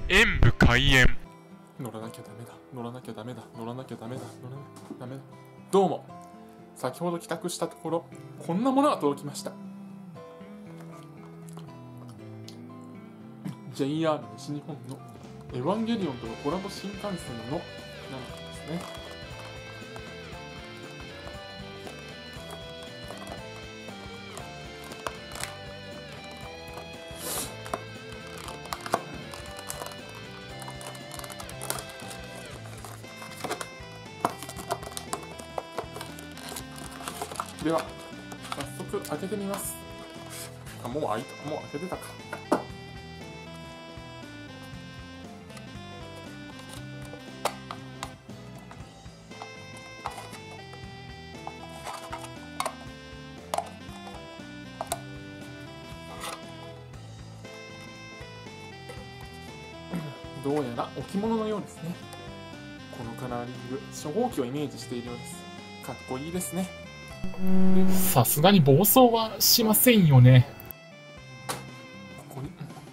演武開演。 乗らなきゃダメだ、乗らなきゃダメだ、乗らなきゃダメだ、乗らなきゃダメだ。どうも、先ほど帰宅したところ、こんなものが届きました。JR 西日本のエヴァンゲリオンとのコラボ新幹線のなんですね。では、早速開けてみます。あ、もう開けてたか。どうやら置物のようですね。このカラーリング、初号機をイメージしているようです。かっこいいですね。 さすがに暴走はしませんよね。 ここに、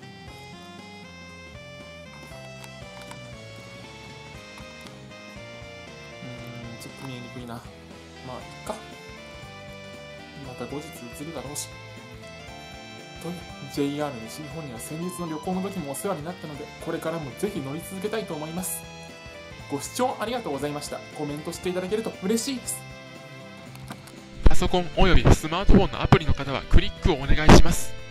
ちょっと見えにくいな。まあいっか。また後日映るだろうし。という JR 西日本には先日の旅行の時もお世話になったので、これからもぜひ乗り続けたいと思います。ご視聴ありがとうございました。コメントしていただけると嬉しいです。 パソコンおよびスマートフォンのアプリの方はクリックをお願いします。